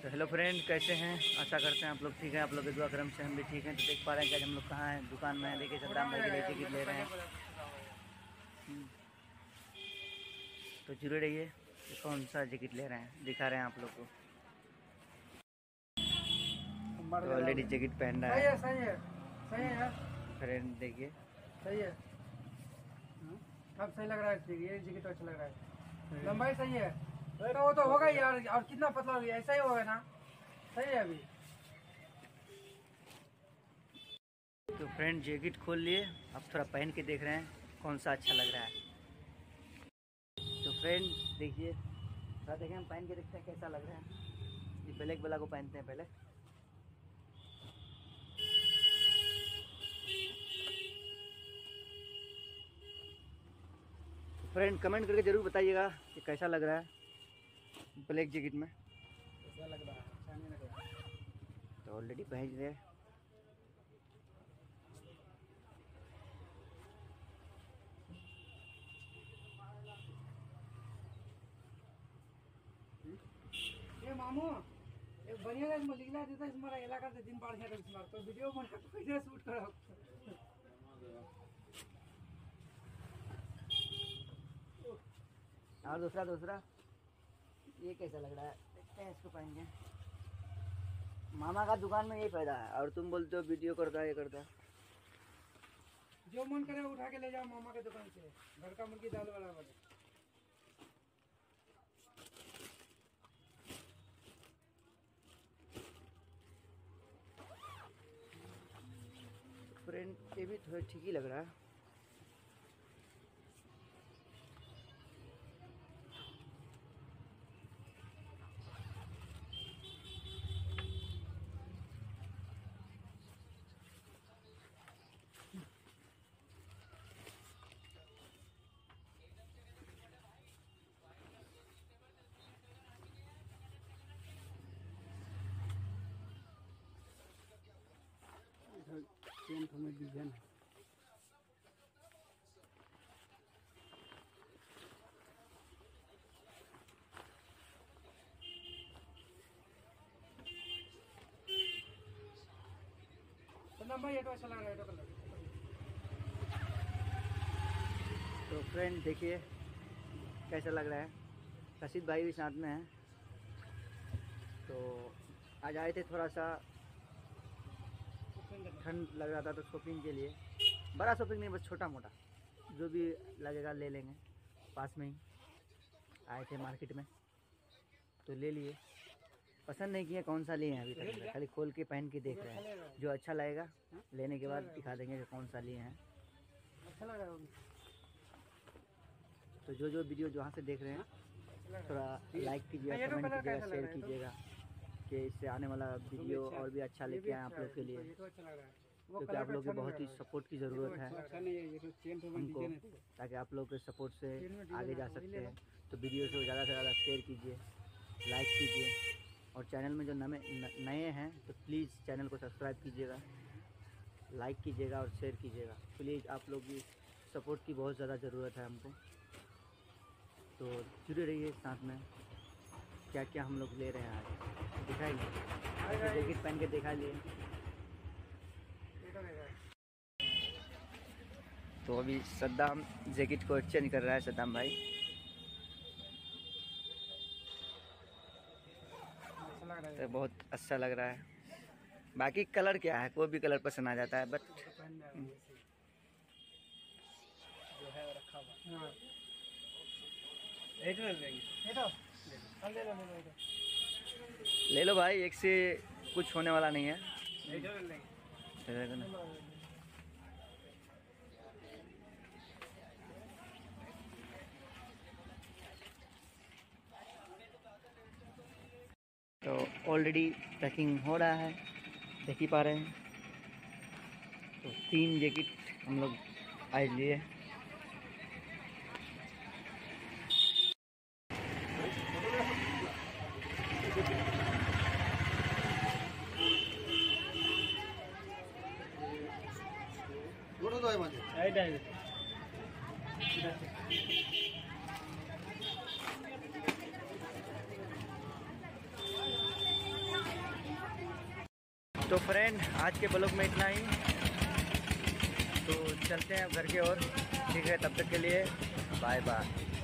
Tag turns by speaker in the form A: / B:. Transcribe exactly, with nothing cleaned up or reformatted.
A: तो hello friend, कैसे हैं? आशा करते हैं आप लोग ठीक हैं। आप लोग के दुआ करम से हम भी ठीक हैं। तो देख पा रहे हैं कि आज हम लोग कहाँ हैं? दुकान में। देखिए सद्दाम भाई के लिए टिकट ले रहे हैं। तो जुड़े रहिए। कौन सा जैकेट ले रहे हैं दिखा रहे हैं आप लोग को। तो ऑलरेडी जैकेट पहन रहा है।
B: सही है, सही है यार।
A: फ्रेंड देखिए,
B: सही है। अब सही लग रहा है, ये जैकेट अच्छा लग रहा है। लंबाई सही है तो वो तो होगा ही यार। और कितना पतला हो गया, ऐसा ही होगा ना। सही है अभी।
A: तो फ्रेंड जैकेट खोल लिए, अब थोड़ा पहन के देख रहे हैं कौन सा अच्छा लग रहा है। तो फ्रेंड देखिए, थोड़ा देखें, हम पहन के देखते हैं कैसा लग रहा है। ये ब्लैक वाला को पहनते हैं पहले। फ्रेंड कमेंट करके ज़रूर बताइएगा कि कैसा लग रहा है ब्लैक जैकेट में।
B: कैसा लग रहा है? अच्छा नहीं लग रहा है।
A: तो ऑलरेडी पहन रहे।
B: ये मामू एक बढ़िया गाइस मलिकला देता है हमारा इलाका से दिन बढ़िया है स्मार्ट तो वीडियो बना के इधर शूट करो।
A: और दूसरा दूसरा ये कैसा लग रहा है, देखते हैं इसको पहन के। मामा का दुकान में यही फायदा है, और तुम बोलते हो वीडियो करता है ये करता है।
B: जो मन करे उठा के ले जाओ मामा के दुकान से। घर का मुर्गी दाल वाला वाला।
A: फ्रेंड ये भी थोड़ा ठीक ही लग रहा है।
B: सेम हमें डिजाइन है। भाई ये तो अच्छा लग रहा है तो कलर।
A: तो फ्रेंड देखिए कैसा लग रहा है। रशीद भाई भी साथ में है। तो आज आए थे, थोड़ा सा ठंड लग रहा था तो शॉपिंग के लिए। बड़ा शॉपिंग नहीं, बस छोटा मोटा जो भी लगेगा ले लेंगे। पास में ही आए थे मार्केट में तो ले लिए। पसंद नहीं किया कौन सा लिए हैं अभी तक, खाली खोल के पहन के देख रहे हैं। जो अच्छा लगेगा लेने के बाद दिखा देंगे कि कौन सा लिए हैं।
B: अच्छा लग रहा है।
A: तो जो जो वीडियो जहाँ से देख रहे हैं थोड़ा लाइक कीजिएगा, कमेंट कीजिएगा, शेयर कीजिएगा कि इससे आने वाला वीडियो और भी अच्छा लेके आए आप लोग के लिए। क्योंकि आप लोग की बहुत ही सपोर्ट की ज़रूरत है हमको, ताकि आप लोग के सपोर्ट से आगे जा सकते हैं। तो वीडियो को ज़्यादा से ज़्यादा शेयर कीजिए, लाइक कीजिए, और चैनल में जो नए नए हैं तो प्लीज़ चैनल को सब्सक्राइब कीजिएगा, लाइक कीजिएगा और शेयर कीजिएगा। प्लीज़ आप लोग की सपोर्ट की बहुत ज़्यादा ज़रूरत है हमको। तो जुड़े रहिए साथ में। क्या क्या हम लोग ले रहे हैं आज दिखाएंगे। जैकेट पहन के दिखा लिए। तो अभी सद्दाम जैकेट को एक्सचेंज कर रहा है। सद्दाम भाई तो बहुत अच्छा लग रहा है। बाकी कलर क्या है, कोई भी कलर पसंद आ जाता है, बट
B: जो है रखा हुआ ले लेंगे। ले लो
A: ले लो भाई, एक से कुछ होने वाला नहीं है। तो ऑलरेडी पैकिंग हो रहा है, देख ही पा रहे हैं। तो तीन जैकेट हम लोग आज लिए।
C: गोटो दो माजे
B: आई डाल
A: तो फ्रेंड आज के ब्लॉग में इतना ही, तो चलते हैं घर के ओर। ठीक है, तब तक के लिए बाय बाय।